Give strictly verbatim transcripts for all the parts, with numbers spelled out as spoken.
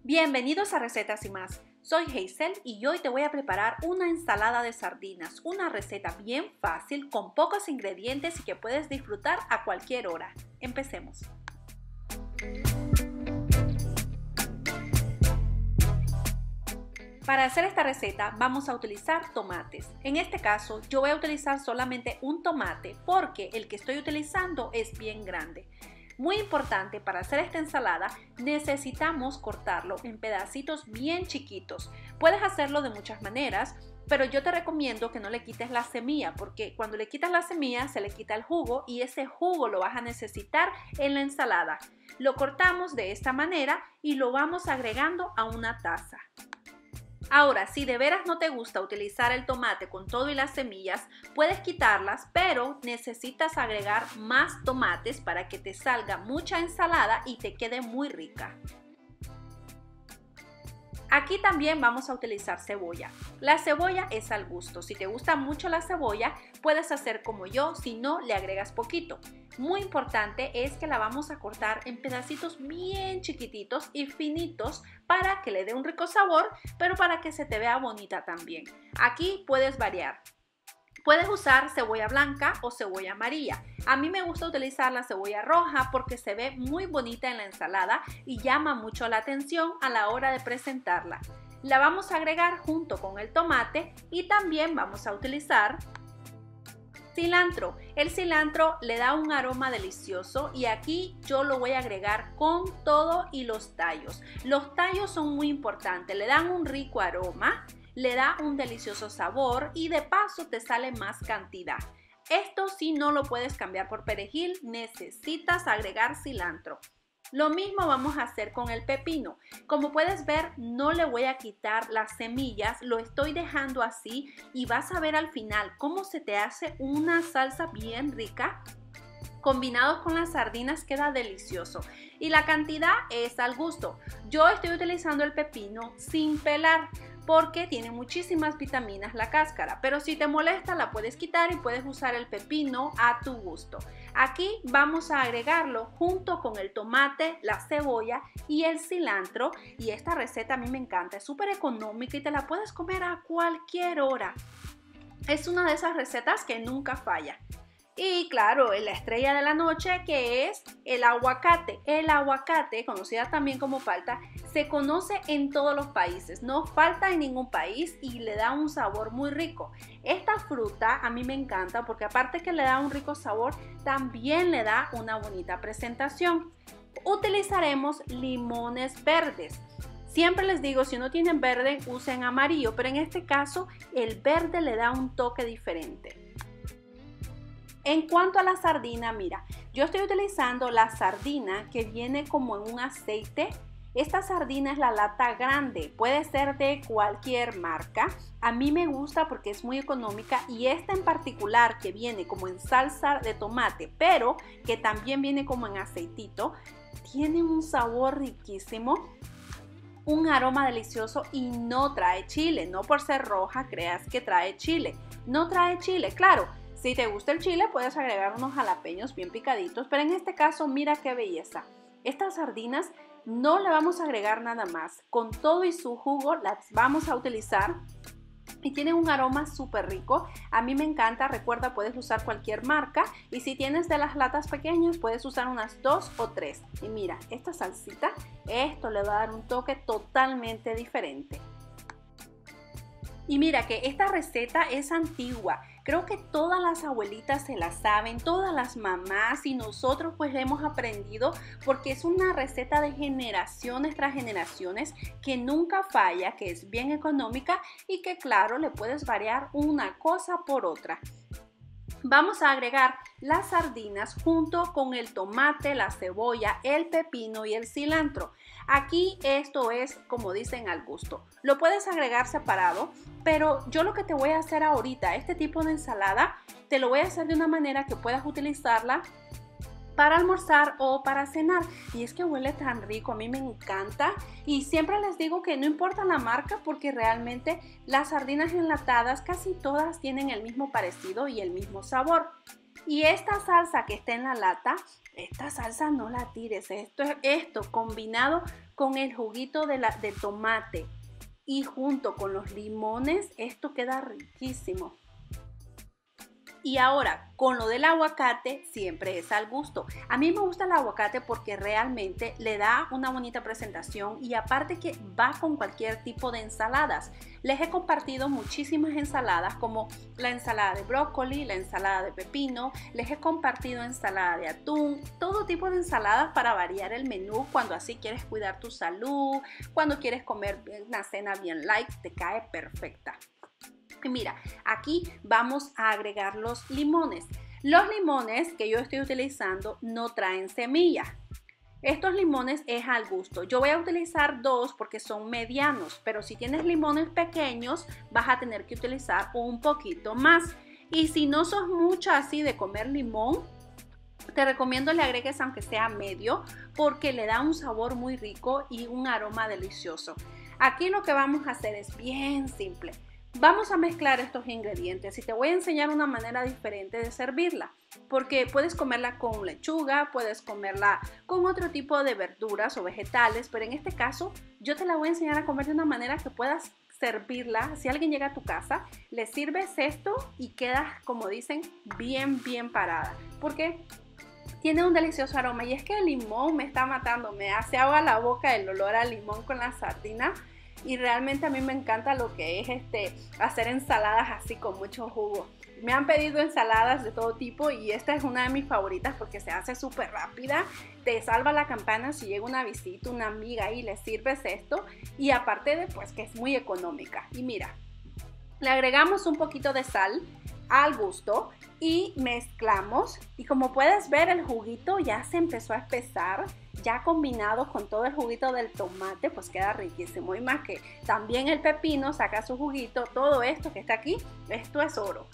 Bienvenidos a Recetas y Más. Soy Hazel y hoy te voy a preparar una ensalada de sardinas, una receta bien fácil con pocos ingredientes y que puedes disfrutar a cualquier hora. Empecemos. Para hacer esta receta vamos a utilizar tomates. En este caso yo voy a utilizar solamente un tomate porque el que estoy utilizando es bien grande. Muy importante, para hacer esta ensalada necesitamos cortarlo en pedacitos bien chiquitos. Puedes hacerlo de muchas maneras, pero yo te recomiendo que no le quites la semilla porque cuando le quitas la semilla se le quita el jugo y ese jugo lo vas a necesitar en la ensalada. Lo cortamos de esta manera y lo vamos agregando a una taza. Ahora, si de veras no te gusta utilizar el tomate con todo y las semillas, puedes quitarlas, pero necesitas agregar más tomates para que te salga mucha ensalada y te quede muy rica. Aquí también vamos a utilizar cebolla. La cebolla es al gusto. Si te gusta mucho la cebolla, puedes hacer como yo, si no, le agregas poquito. Muy importante es que la vamos a cortar en pedacitos bien chiquititos y finitos para que le dé un rico sabor, pero para que se te vea bonita también. Aquí puedes variar. Puedes usar cebolla blanca o cebolla amarilla. A mí me gusta utilizar la cebolla roja porque se ve muy bonita en la ensalada y llama mucho la atención a la hora de presentarla. La vamos a agregar junto con el tomate y también vamos a utilizar cilantro. El cilantro le da un aroma delicioso y aquí yo lo voy a agregar con todo y los tallos. Los tallos son muy importantes, le dan un rico aroma, le da un delicioso sabor y de paso te sale más cantidad. Esto sí no lo puedes cambiar por perejil, necesitas agregar cilantro. Lo mismo vamos a hacer con el pepino. Como puedes ver, no le voy a quitar las semillas, lo estoy dejando así y vas a ver al final cómo se te hace una salsa bien rica. Combinado con las sardinas queda delicioso y la cantidad es al gusto. Yo estoy utilizando el pepino sin pelar porque tiene muchísimas vitaminas la cáscara, pero si te molesta la puedes quitar y puedes usar el pepino a tu gusto. Aquí vamos a agregarlo junto con el tomate, la cebolla y el cilantro y esta receta a mí me encanta, es súper económica y te la puedes comer a cualquier hora. Es una de esas recetas que nunca falla. Y claro, la estrella de la noche que es el aguacate. El aguacate, conocida también como palta, se conoce en todos los países, no falta en ningún país y le da un sabor muy rico. Esta fruta a mí me encanta porque aparte que le da un rico sabor, también le da una bonita presentación. Utilizaremos limones verdes. Siempre les digo, si no tienen verde, usen amarillo, pero en este caso el verde le da un toque diferente. En cuanto a la sardina, mira, yo estoy utilizando la sardina que viene como en un aceite. Esta sardina es la lata grande, puede ser de cualquier marca. A mí me gusta porque es muy económica y esta en particular que viene como en salsa de tomate, pero que también viene como en aceitito, tiene un sabor riquísimo, un aroma delicioso y no trae chile. No por ser roja creas que trae chile, no trae chile, claro. Si te gusta el chile puedes agregar unos jalapeños bien picaditos, pero en este caso mira qué belleza. Estas sardinas no le vamos a agregar nada más, con todo y su jugo las vamos a utilizar y tienen un aroma súper rico. A mí me encanta, recuerda puedes usar cualquier marca y si tienes de las latas pequeñas puedes usar unas dos o tres. Y mira, esta salsita, esto le va a dar un toque totalmente diferente. Y mira que esta receta es antigua, creo que todas las abuelitas se la saben, todas las mamás y nosotros pues la hemos aprendido porque es una receta de generaciones tras generaciones que nunca falla, que es bien económica y que claro le puedes variar una cosa por otra. Vamos a agregar las sardinas junto con el tomate, la cebolla, el pepino y el cilantro. Aquí esto es como dicen al gusto. Lo puedes agregar separado, pero yo lo que te voy a hacer ahorita, este tipo de ensalada, te lo voy a hacer de una manera que puedas utilizarla para almorzar o para cenar. Y es que huele tan rico, a mí me encanta. Y siempre les digo que no importa la marca porque realmente las sardinas enlatadas casi todas tienen el mismo parecido y el mismo sabor. Y esta salsa que está en la lata, esta salsa no la tires. Esto, esto combinado con el juguito de, la, de tomate y junto con los limones, esto queda riquísimo. Y ahora, con lo del aguacate, siempre es al gusto. A mí me gusta el aguacate porque realmente le da una bonita presentación y aparte que va con cualquier tipo de ensaladas. Les he compartido muchísimas ensaladas como la ensalada de brócoli, la ensalada de pepino, les he compartido ensalada de atún, todo tipo de ensaladas para variar el menú cuando así quieres cuidar tu salud, cuando quieres comer una cena bien light, te cae perfecta. Y mira, aquí vamos a agregar los limones. Los limones que yo estoy utilizando no traen semilla. Estos limones es al gusto. Yo voy a utilizar dos porque son medianos, pero si tienes limones pequeños vas a tener que utilizar un poquito más. Y si no sos mucho así de comer limón, te recomiendo le agregues aunque sea medio porque le da un sabor muy rico y un aroma delicioso. Aquí lo que vamos a hacer es bien simple. Vamos a mezclar estos ingredientes y te voy a enseñar una manera diferente de servirla, porque puedes comerla con lechuga, puedes comerla con otro tipo de verduras o vegetales, pero en este caso yo te la voy a enseñar a comer de una manera que puedas servirla. Si alguien llega a tu casa, le sirves esto y quedas, como dicen, bien, bien parada, porque tiene un delicioso aroma y es que el limón me está matando, me hace agua la boca el olor al limón con la sardina. Y realmente a mí me encanta lo que es este, hacer ensaladas así con mucho jugo. Me han pedido ensaladas de todo tipo y esta es una de mis favoritas porque se hace súper rápida. Te salva la campana si llega una visita, una amiga y le sirves esto. Y aparte de pues que es muy económica. Y mira, le agregamos un poquito de sal al gusto y mezclamos. Y como puedes ver el juguito ya se empezó a espesar. Ya combinado con todo el juguito del tomate, pues queda riquísimo. Y más que también el pepino saca su juguito, todo esto que está aquí, esto es oro.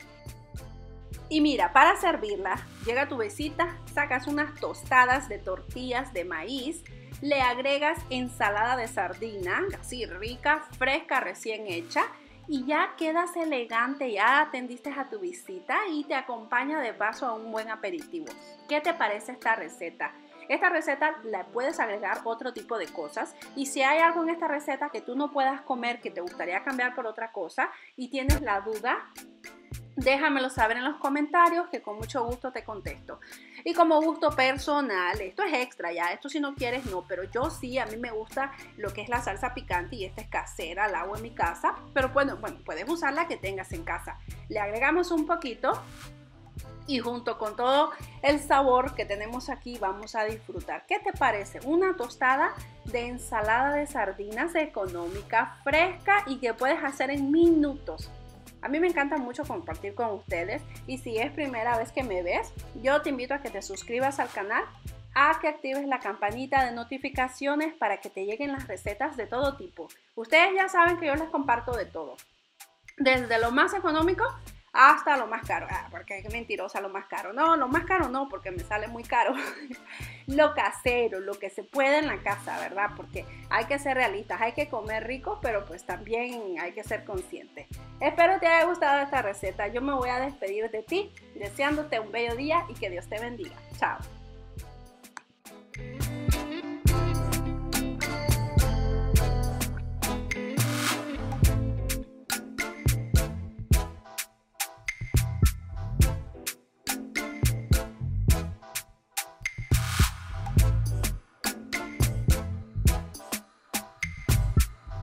Y mira, para servirla, llega tu visita, sacas unas tostadas de tortillas de maíz, le agregas ensalada de sardina, así rica, fresca, recién hecha, y ya quedas elegante, ya atendiste a tu visita y te acompaña de paso a un buen aperitivo. ¿Qué te parece esta receta? Esta receta la puedes agregar otro tipo de cosas y si hay algo en esta receta que tú no puedas comer, que te gustaría cambiar por otra cosa y tienes la duda, déjamelo saber en los comentarios que con mucho gusto te contesto. Y como gusto personal, esto es extra ya, esto si no quieres no, pero yo sí, a mí me gusta lo que es la salsa picante y esta es casera, la hago en mi casa, pero bueno, bueno, puedes usar la que tengas en casa. Le agregamos un poquito. Y junto con todo el sabor que tenemos aquí vamos a disfrutar. ¿Qué te parece? Una tostada de ensalada de sardinas económica, fresca y que puedes hacer en minutos. A mí me encanta mucho compartir con ustedes y si es primera vez que me ves, yo te invito a que te suscribas al canal, a que actives la campanita de notificaciones para que te lleguen las recetas de todo tipo. Ustedes ya saben que yo les comparto de todo, desde lo más económico hasta lo más caro. Ah, porque es mentirosa lo más caro. No, lo más caro no, porque me sale muy caro. Lo casero, lo que se puede en la casa, ¿verdad? Porque hay que ser realistas, hay que comer rico, pero pues también hay que ser conscientes. Espero te haya gustado esta receta. Yo me voy a despedir de ti, deseándote un bello día y que Dios te bendiga. Chao.